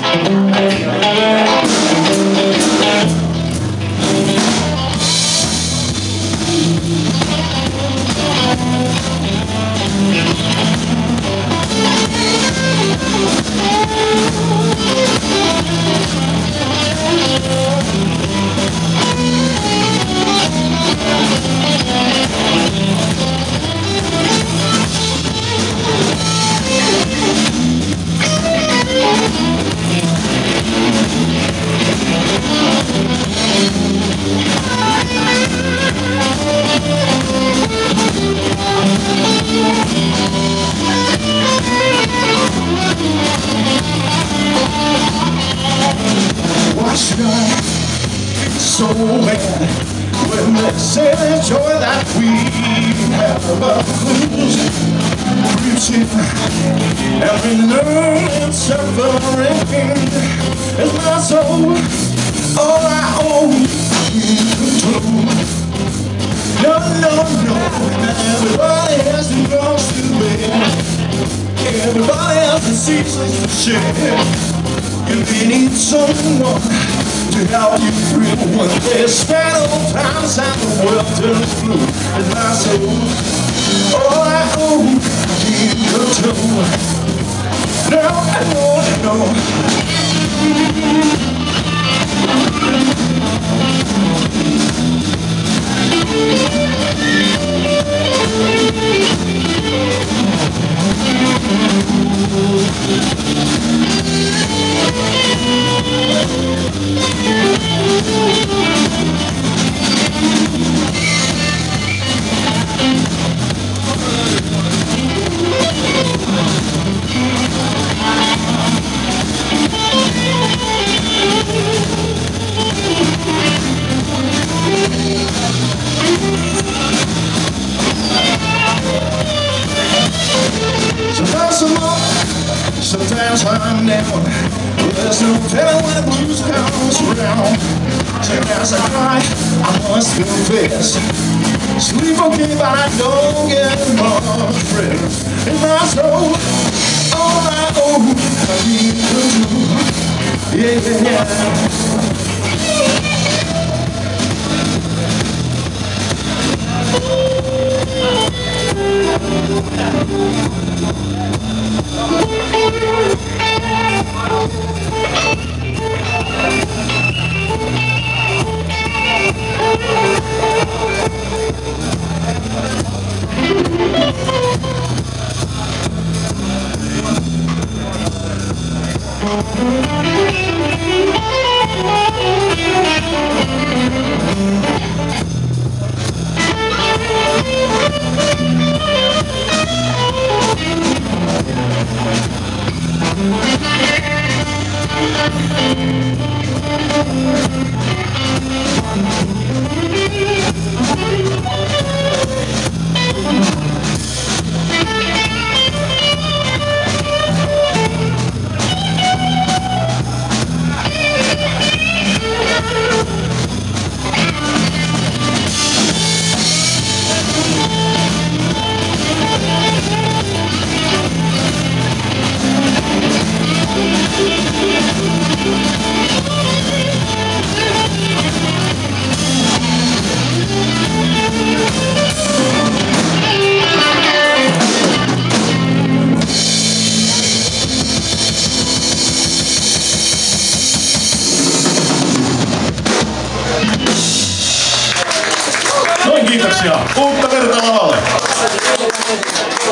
So bad when they say the joy that we have about blues, preaching every nerve and suffering is my soul. All I own is control. No, no, no, everybody has to cross the bed. Everybody has to see to share. If you need someone to help you through when there's bad old times and the world turns blue, it's my soul. All I own is control. No, no, no. Sometimes I'm down, there's no telling when the blues comes around. Sometimes I cry, I must confess. Sleep okay, but I don't get much rest. In my soul, all I own, I need control. Yeah, yeah. Kiitoksia. Uutta verta lavalle.